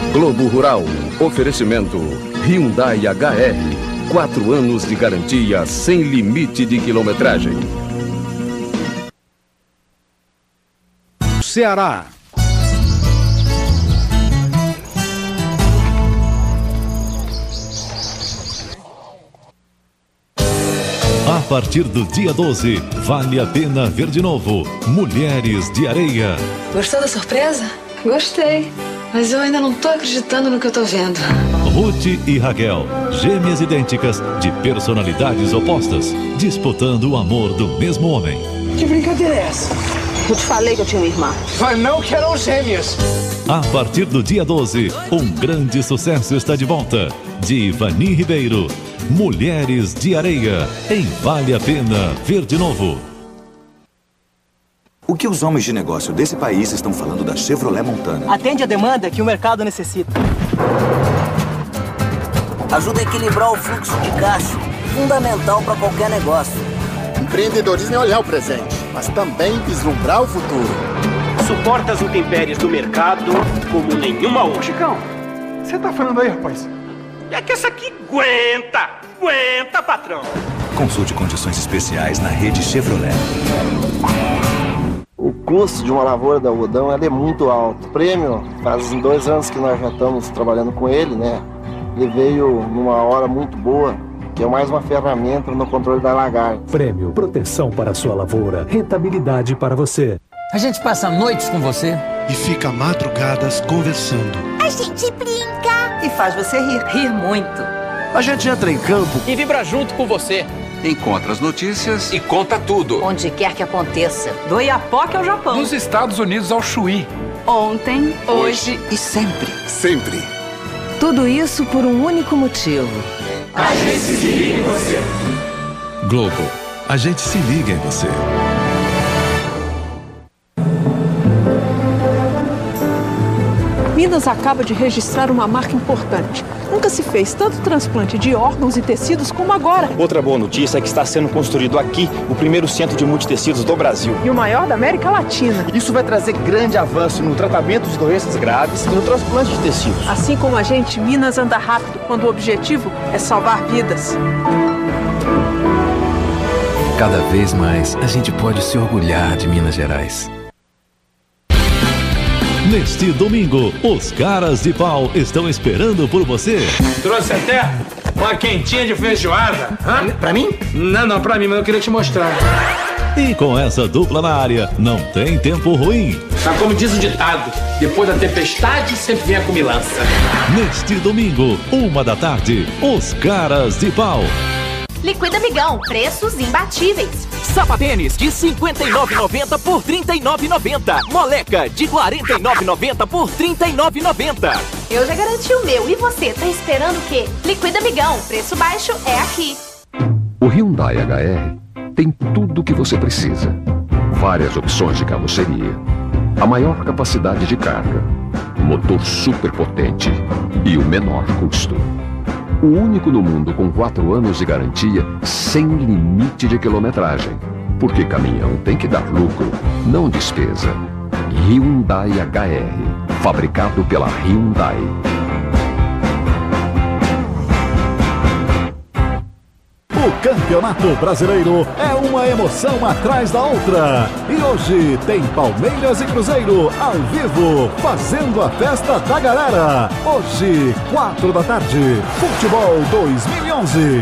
Globo Rural, oferecimento Hyundai HR, 4 anos de garantia sem limite de quilometragem. Ceará. A partir do dia 12, vale a pena ver de novo Mulheres de Areia. Gostou da surpresa? Gostei, mas eu ainda não tô acreditando no que eu tô vendo. Ruth e Raquel, gêmeas idênticas de personalidades opostas, disputando o amor do mesmo homem. Que brincadeira é essa? Eu te falei que eu tinha uma irmã. Mas não que eram gêmeas. A partir do dia 12, um grande sucesso está de volta. De Ivani Ribeiro, Mulheres de Areia, em Vale a Pena Ver de Novo. O que os homens de negócio desse país estão falando da Chevrolet Montana? Atende a demanda que o mercado necessita. Ajuda a equilibrar o fluxo de caixa, fundamental para qualquer negócio. Empreendedorismo é olhar o presente, mas também vislumbrar o futuro. Suporta as intempéries do mercado como nenhuma outra. Chicão, você tá falando aí, rapaz? É que essa aqui aguenta, patrão. Consulte condições especiais na rede Chevrolet. O custo de uma lavoura de algodão é muito alto. O prêmio, faz 2 anos que nós já estamos trabalhando com ele, né? Ele veio numa hora muito boa, que é mais uma ferramenta no controle da lagarta. Prêmio, proteção para a sua lavoura, rentabilidade para você. A gente passa noites com você e fica madrugadas conversando. A gente brinca e faz você rir. Rir muito. A gente entra em campo e vibra junto com você. Encontra as notícias e conta tudo. Onde quer que aconteça. Do Oiapoque ao Japão. Dos Estados Unidos ao Chuí. Ontem, hoje e sempre. Sempre. Tudo isso por um único motivo. A gente se liga em você. Globo, a gente se liga em você. Minas acaba de registrar uma marca importante. Nunca se fez tanto transplante de órgãos e tecidos como agora. Outra boa notícia é que está sendo construído aqui o primeiro centro de multitecidos do Brasil. E o maior da América Latina. Isso vai trazer grande avanço no tratamento de doenças graves e no transplante de tecidos. Assim como a gente, Minas anda rápido quando o objetivo é salvar vidas. Cada vez mais a gente pode se orgulhar de Minas Gerais. Neste domingo, os caras de pau estão esperando por você. Trouxe até uma quentinha de feijoada. Hã? Pra mim? Não, pra mim, mas eu queria te mostrar. E com essa dupla na área, não tem tempo ruim. Mas como diz o ditado, depois da tempestade sempre vem a comilança. Neste domingo, 1h, os caras de pau. Liquida Amigão, preços imbatíveis. Sapatênis de R$ 59,90 por R$ 39,90. Moleca de R$ 49,90 por R$ 39,90. Eu já garanti o meu. E você, tá esperando o quê? Liquida Amigão, preço baixo é aqui. O Hyundai HR tem tudo o que você precisa. Várias opções de carroceria, a maior capacidade de carga, motor super potente e o menor custo. O único no mundo com 4 anos de garantia sem limite de quilometragem. Porque caminhão tem que dar lucro, não despesa. Hyundai HR, fabricado pela Hyundai. O Campeonato Brasileiro é uma emoção atrás da outra. E hoje tem Palmeiras e Cruzeiro ao vivo, fazendo a festa da galera. Hoje, 4h, Futebol 2011.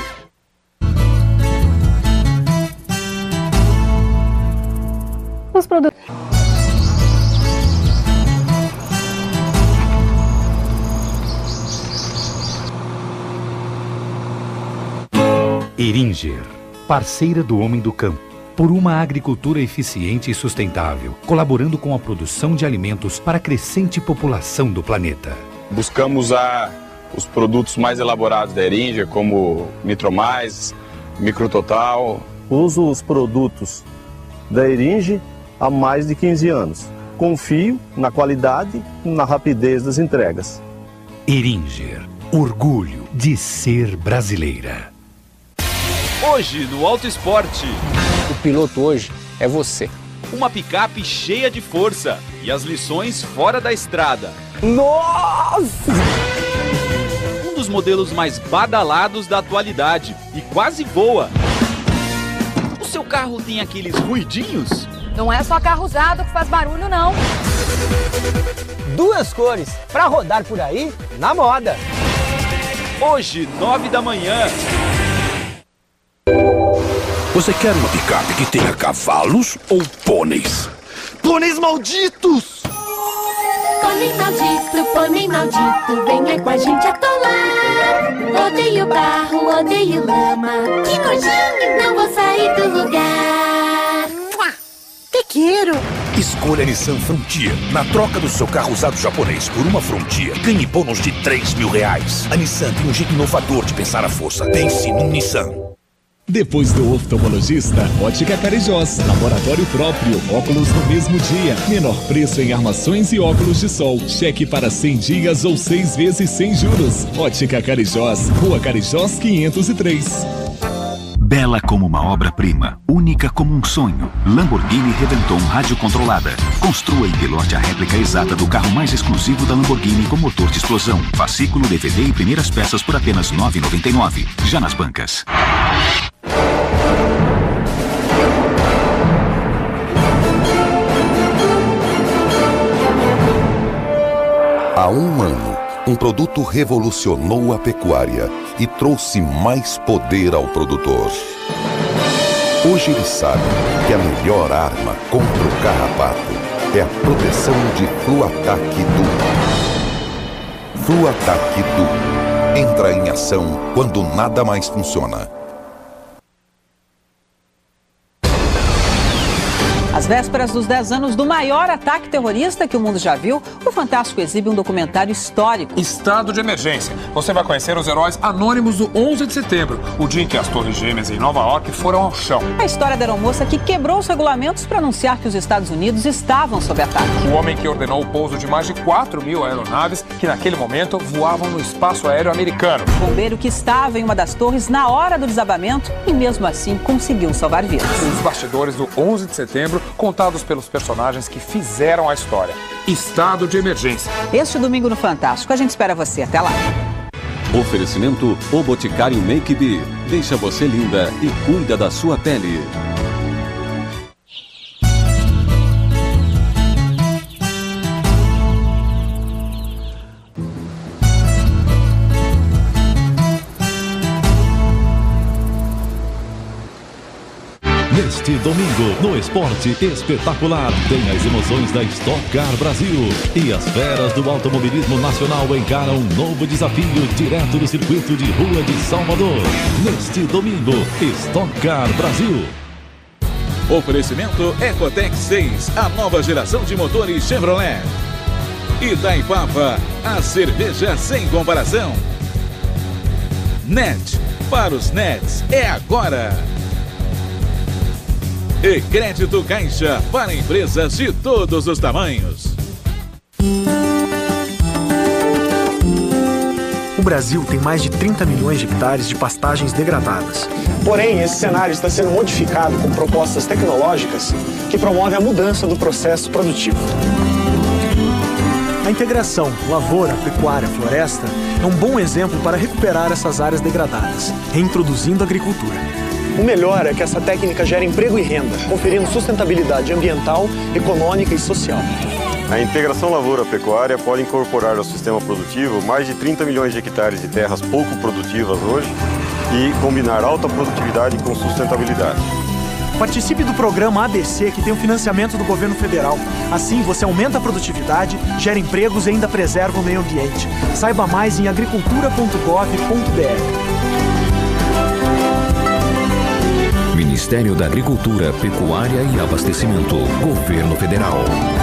Os produtos. Heringer, parceira do homem do campo, por uma agricultura eficiente e sustentável, colaborando com a produção de alimentos para a crescente população do planeta. Buscamos os produtos mais elaborados da Heringer, como Nitromais, Micrototal. Uso os produtos da Heringer há mais de 15 anos. Confio na qualidade e na rapidez das entregas. Heringer, orgulho de ser brasileira. Hoje no Auto Esporte. O piloto hoje é você. Uma picape cheia de força e as lições fora da estrada. Nossa! Um dos modelos mais badalados da atualidade e quase voa. O seu carro tem aqueles ruidinhos? Não é só carro usado que faz barulho, não. 2 cores pra rodar por aí na moda. Hoje, 9 da manhã. Você quer uma picape que tenha cavalos ou pôneis? Pôneis malditos! Pônei maldito, venha com a gente atolar. Odeio barro, odeio lama. Que nojinho, não vou sair do lugar. Te quero. Escolha a Nissan Frontier. Na troca do seu carro usado japonês por uma Frontier, ganhe bônus de R$3.000. A Nissan tem um jeito inovador de pensar a força. Pense num Nissan. Depois do oftalmologista, Ótica Carijós. Laboratório próprio, óculos no mesmo dia. Menor preço em armações e óculos de sol. Cheque para 100 dias ou 6 vezes sem juros. Ótica Carijós, Rua Carijós 503. Bela como uma obra-prima, única como um sonho. Lamborghini Reventon radiocontrolada. Construa e pilote a réplica exata do carro mais exclusivo da Lamborghini com motor de explosão. Fascículo, DVD e primeiras peças por apenas R$ 9,99. Já nas bancas. Há um ano, um produto revolucionou a pecuária e trouxe mais poder ao produtor. Hoje ele sabe que a melhor arma contra o carrapato é a proteção de Fluatac Du. Fluatac Du entra em ação quando nada mais funciona. Às vésperas dos 10 anos do maior ataque terrorista que o mundo já viu, o Fantástico exibe um documentário histórico. Estado de emergência. Você vai conhecer os heróis anônimos do 11 de setembro, o dia em que as Torres Gêmeas em Nova York foram ao chão. A história da aeromoça que quebrou os regulamentos para anunciar que os Estados Unidos estavam sob ataque. O homem que ordenou o pouso de mais de 4.000 aeronaves que naquele momento voavam no espaço aéreo americano. O bombeiro que estava em uma das torres na hora do desabamento e mesmo assim conseguiu salvar vidas. Os bastidores do 11 de setembro contados pelos personagens que fizeram a história. Estado de emergência. Este domingo no Fantástico, a gente espera você. Até lá. Oferecimento O Boticário Make Be. Deixa você linda e cuida da sua pele. Neste domingo, no Esporte Espetacular, tem as emoções da Stock Car Brasil. E as feras do automobilismo nacional encaram um novo desafio direto do circuito de rua de Salvador. Neste domingo, Stock Car Brasil. Oferecimento Ecotec 6, a nova geração de motores Chevrolet. Itaipava, a cerveja sem comparação. Net, para os Nets, é agora. E Crédito Caixa para empresas de todos os tamanhos. O Brasil tem mais de 30 milhões de hectares de pastagens degradadas. Porém, esse cenário está sendo modificado com propostas tecnológicas que promovem a mudança do processo produtivo. A integração lavoura, pecuária, floresta é um bom exemplo para recuperar essas áreas degradadas, reintroduzindo a agricultura. O melhor é que essa técnica gera emprego e renda, conferindo sustentabilidade ambiental, econômica e social. A integração lavoura-pecuária pode incorporar ao sistema produtivo mais de 30 milhões de hectares de terras pouco produtivas hoje e combinar alta produtividade com sustentabilidade. Participe do programa ADC, que tem o financiamento do governo federal. Assim, você aumenta a produtividade, gera empregos e ainda preserva o meio ambiente. Saiba mais em agricultura.gov.br. Ministério da Agricultura, Pecuária e Abastecimento. Governo Federal.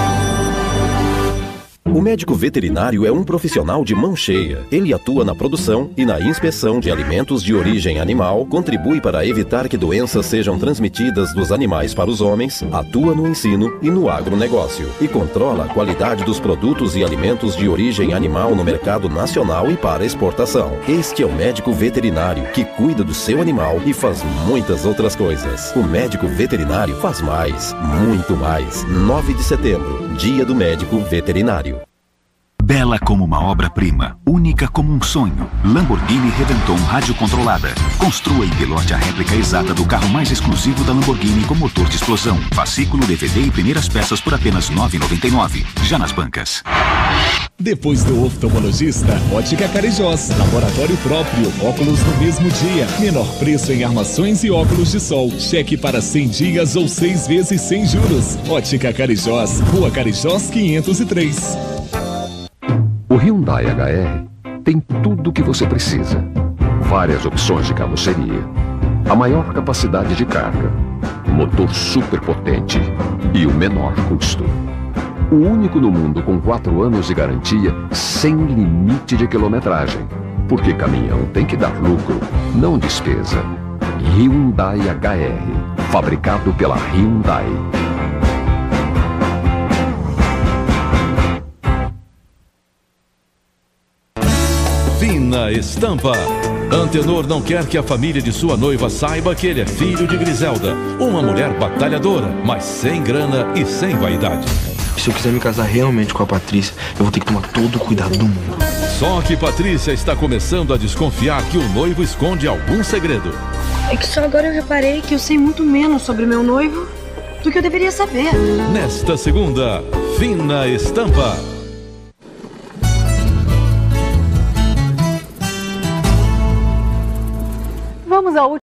O médico veterinário é um profissional de mão cheia. Ele atua na produção e na inspeção de alimentos de origem animal, contribui para evitar que doenças sejam transmitidas dos animais para os homens, atua no ensino e no agronegócio e controla a qualidade dos produtos e alimentos de origem animal no mercado nacional e para exportação. Este é o médico veterinário que cuida do seu animal e faz muitas outras coisas. O médico veterinário faz mais, muito mais. 9 de setembro, Dia do Médico Veterinário. Bela como uma obra-prima, única como um sonho. Lamborghini Reventon radiocontrolada. Construa e pilote a réplica exata do carro mais exclusivo da Lamborghini com motor de explosão. Fascículo, DVD e primeiras peças por apenas R$ 9,99. Já nas bancas. Depois do oftalmologista, Ótica Carijós. Laboratório próprio, óculos no mesmo dia. Menor preço em armações e óculos de sol. Cheque para 100 dias ou 6 vezes sem juros. Ótica Carijós, Rua Carijós 503. O Hyundai HR tem tudo o que você precisa. Várias opções de carroceria, a maior capacidade de carga, motor super potente e o menor custo. O único no mundo com 4 anos de garantia sem limite de quilometragem. Porque caminhão tem que dar lucro, não despesa. Hyundai HR, fabricado pela Hyundai. Fina Estampa. Antenor não quer que a família de sua noiva saiba que ele é filho de Griselda, uma mulher batalhadora, mas sem grana e sem vaidade. Se eu quiser me casar realmente com a Patrícia, eu vou ter que tomar todo o cuidado do mundo. Só que Patrícia está começando a desconfiar que o noivo esconde algum segredo. É que só agora eu reparei que eu sei muito menos sobre meu noivo do que eu deveria saber. Nesta segunda, Fina Estampa. Vamos ao